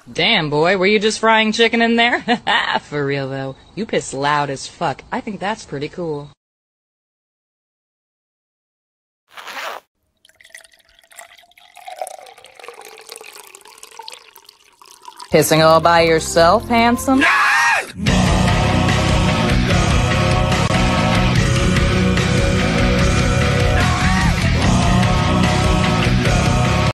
Damn, boy, were you just frying chicken in there? For real, though. You piss loud as fuck. I think that's pretty cool. Pissing all by yourself, handsome?